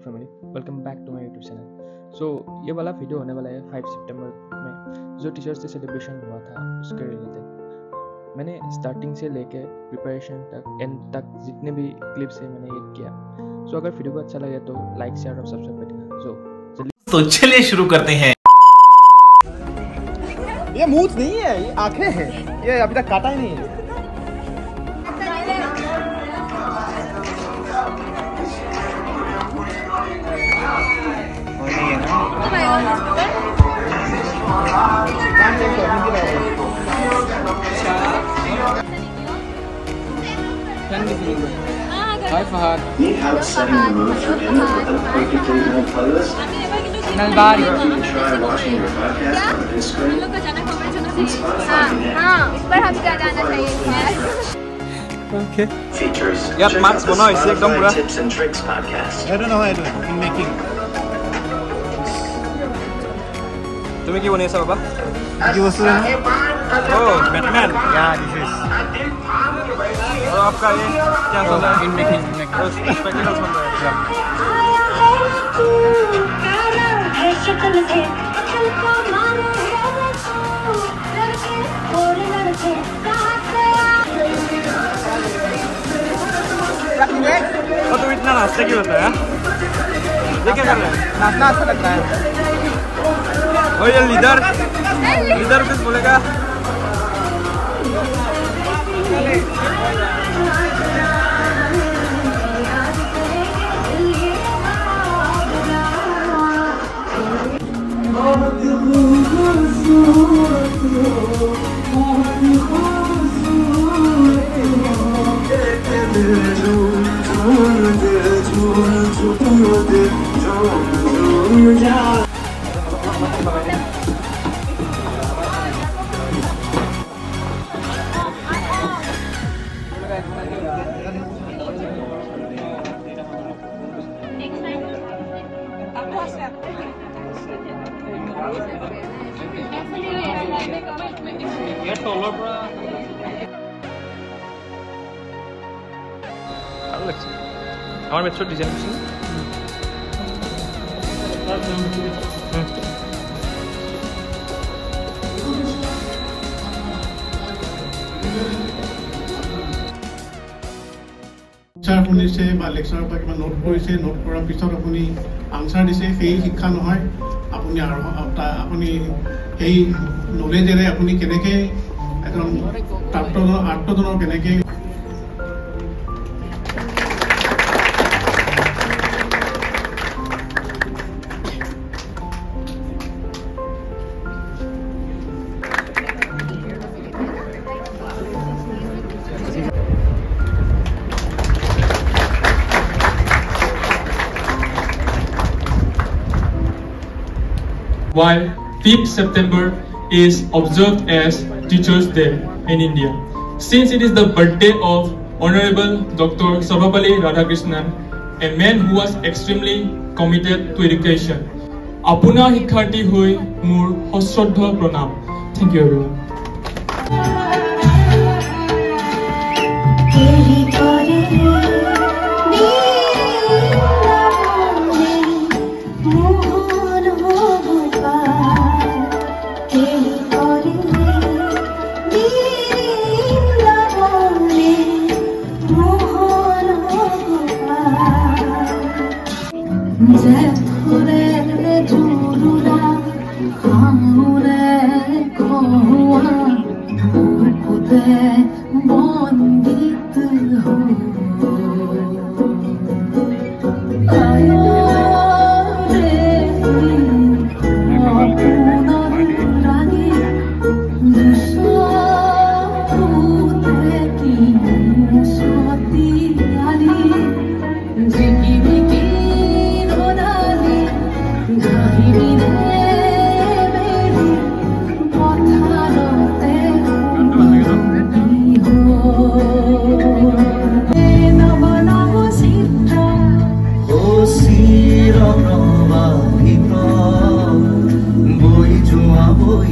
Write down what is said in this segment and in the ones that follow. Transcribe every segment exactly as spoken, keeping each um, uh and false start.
family, welcome back to my YouTube channel. So ये वाला video होने वाला है फाइव सितंबर में जो टीचर्स डे सेलिब्रेशन हुआ था उसके रिलेटेड। मैंने स्टार्टिंग से लेके प्रिपरेशन तक एंड तक जितने भी क्लिप्स है मैंने ये किया। सो अगर वीडियो को अच्छा लगे तो लाइक शेयर और सब्सक्राइब करना। सो तो चलिए शुरू करते हैं। ये मूंछ नहीं है, ये आंखें हैं। ये अभी तक काटा ही नहीं है। Hi Fahad. Need help setting the mood for dinner with a perfectly good playlist? Nalbari. Try watching your podcast on the big screen? हाँ, इस पर हम क्या जाना चाहिए? Okay. Features Yep, check Max out the Bono is एकदम Spotify पूरा. Tips and Tricks podcast. I don't know how I do it in making. तुम्हें क्या बने सब बाबा? ये वस्तु है? Oh, Batman. Yeah, this is. और आपका ये क्या चल रहा है? In making, in making. Spectacles बन रहा है. और तुम इतना नाचते क्यों होता है? ये क्या कर रहे हैं? नाचना अच्छा लगता है। और ये लीडर, लीडर कुछ बोलेगा? You're taller, bro. Alex, আমার মেট্রো ডিজাইন করছি। লেকচাৰ শুনিছে বা লেকচাৰৰ পৰা কিবা নোট কৰিছে, নোট কৰাৰ পিছত আপুনি আনচাৰ দিছে, সেই শিক্ষা নহয়। আপুনি আপুনি সেই নলেজেৰে আপুনি কেনেকৈ এজন ছাত্ৰজনৰ আত্মজনৰ কেনেকৈ While fifth September is observed as Teachers' Day in India, since it is the birthday of Honorable Doctor Sarvapalli Radhakrishnan, a man who was extremely committed to education. Apuna Hikharti Hui Mur Hosrodha Pranam. Thank you everyone.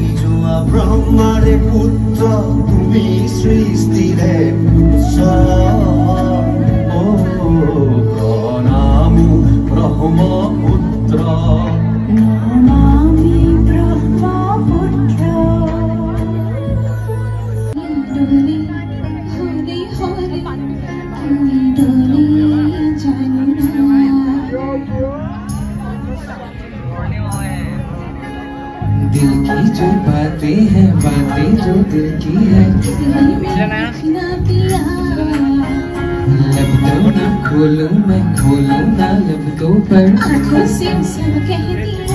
Brahma de putra, tu mi sristire putra. यही जो बातें हैं, बातें जो दिल की है। लब तो ना खोलूं मैं, खोलूं ना लब तो पर आँखों से सब कह दिया।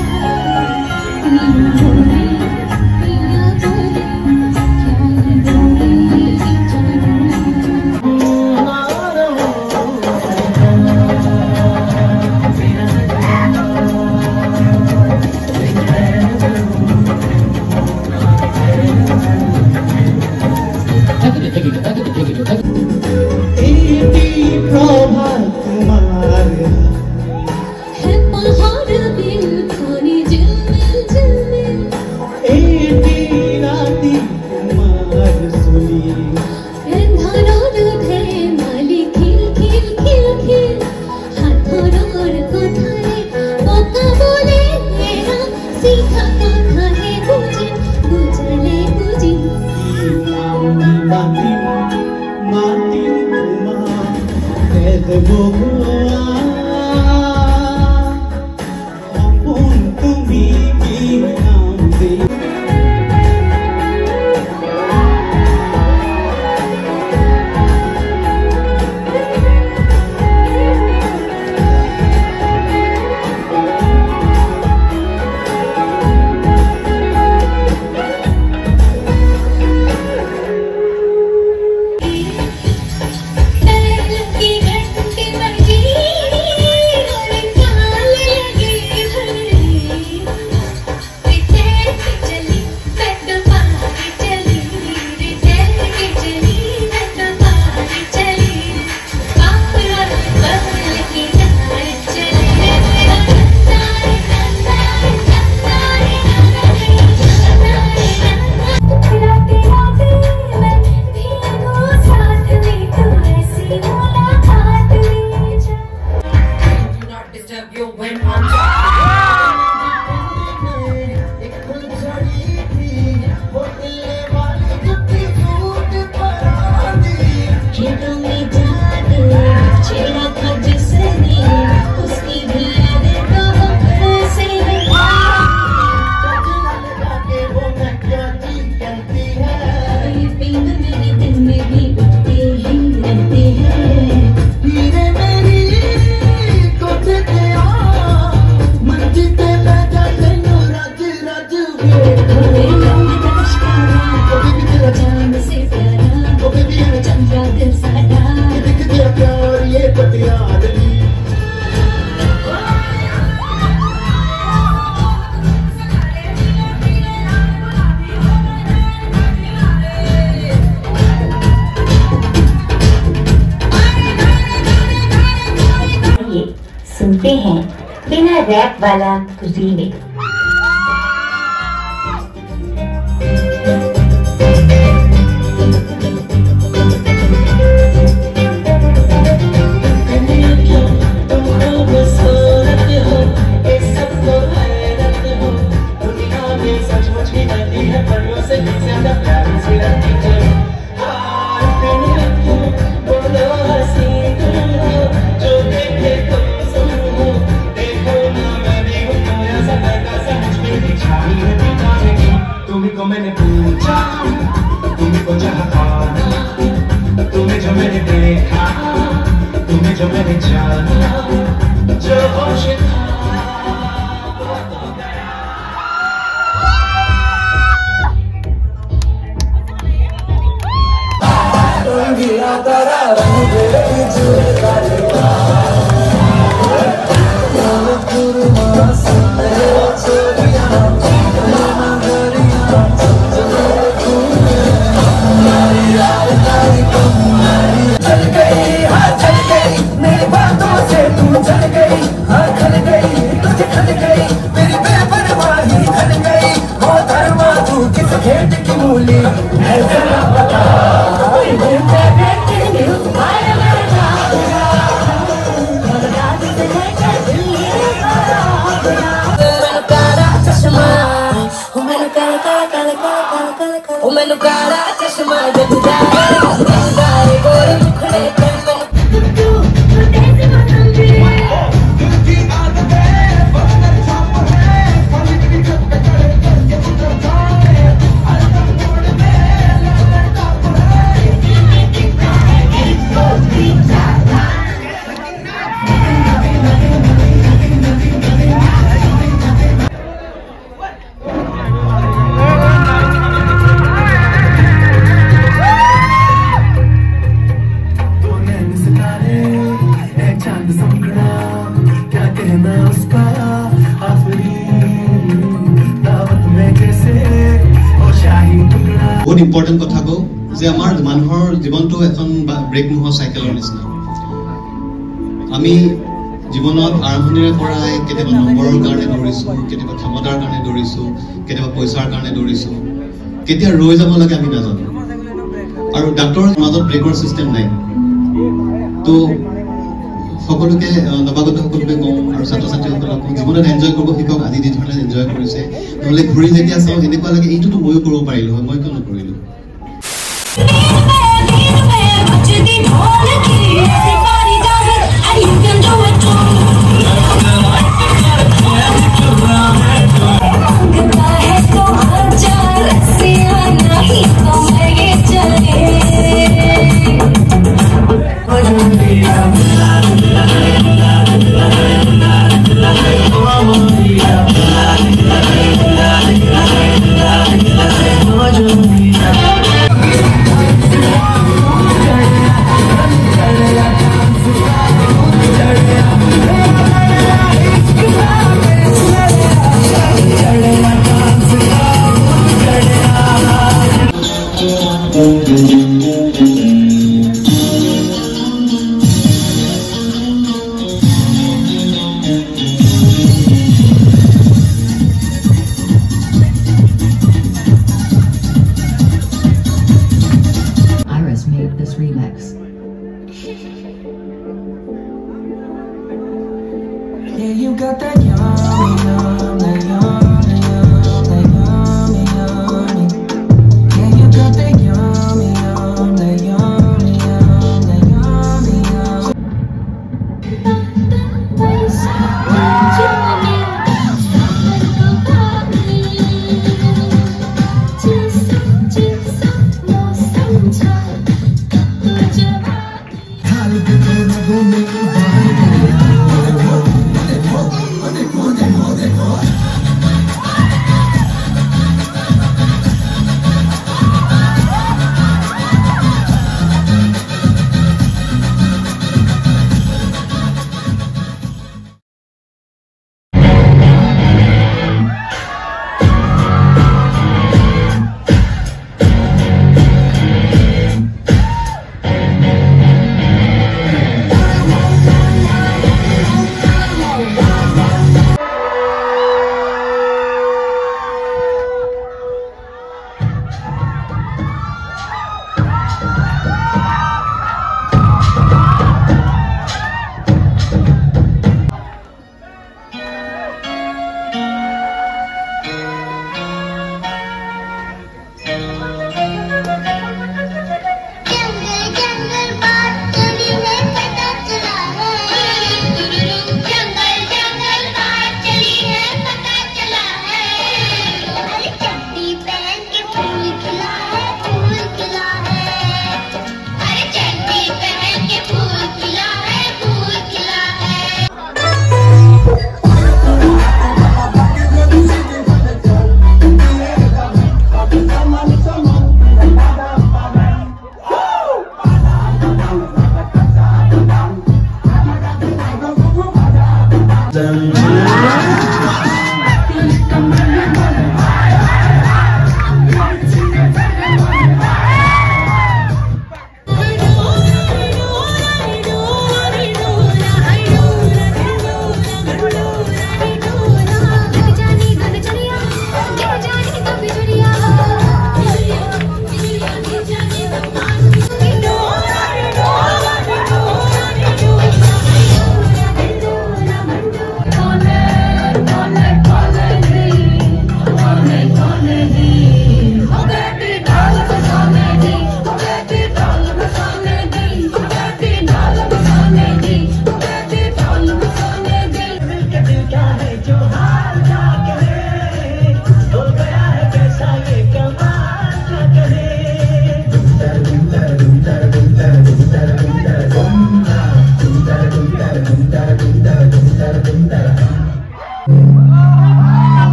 सुनते हैं बिना रैप वाला रीमेक। मैंने पूछा तुमको चाहा, तुम्हें जो मैंने देखा, तुम्हें जो मैंने जाना, जो होश था खेत की मूली है जरा बता। ইম্পৰ্টেণ্ট কথা কওঁ যে আমাৰ মানুহৰ জীৱনটো এখন ব্ৰেক নোহোৱা চাইকেলৰ নিচিনা। আমি জীৱনত আৰম্ভণিৰে পৰাই কেতিয়াবা নম্বৰৰ কাৰণে দৌৰিছোঁ, কেতিয়াবা ক্ষমতাৰ কাৰণে দৌৰিছোঁ, কেতিয়াবা পইচাৰ কাৰণে দৌৰিছোঁ, কেতিয়া ৰৈ যাব লাগে আমি নাজানো। আৰু ডাক্তৰৰ মাজত ব্ৰেকৰ চিষ্টেম নাই। তো সকলোকে নৱাগত সকলোকে কওঁ আৰু ছাত্ৰ ছাত্ৰীসকলক কওঁ জীৱনত এনজয় কৰিব শিকক। আজি যি ধৰণে এনজয় কৰিছে, নহ'লে ঘূৰি যেতিয়া চাওঁ এনেকুৱা লাগে এইটোতো ময়ো কৰিব পাৰিলোঁ হয়, মই কিয় নকৰিলোঁ।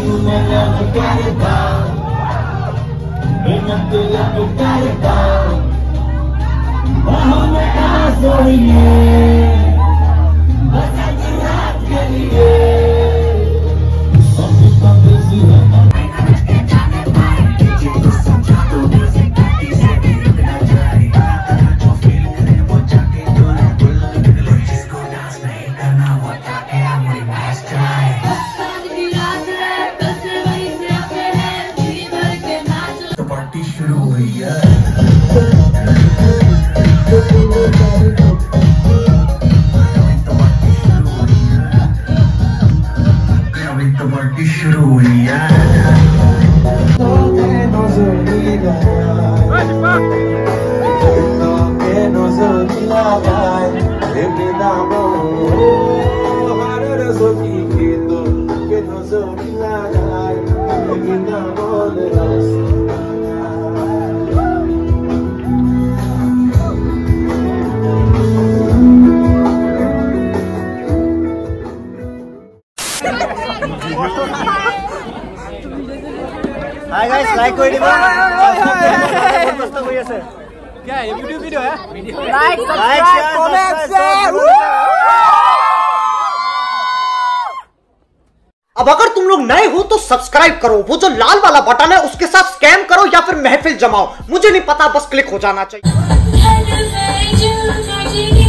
हाय गाइस लाइक कर दिबा मस्त হৈ আছে क्या है ये वीडियो वीडियो है लाइक सब्सक्राइब कमेंट शेयर अब अगर तुम लोग नए हो तो सब्सक्राइब करो वो जो लाल वाला बटन है उसके साथ स्कैम करो या फिर महफिल जमाओ मुझे नहीं पता बस क्लिक हो जाना चाहिए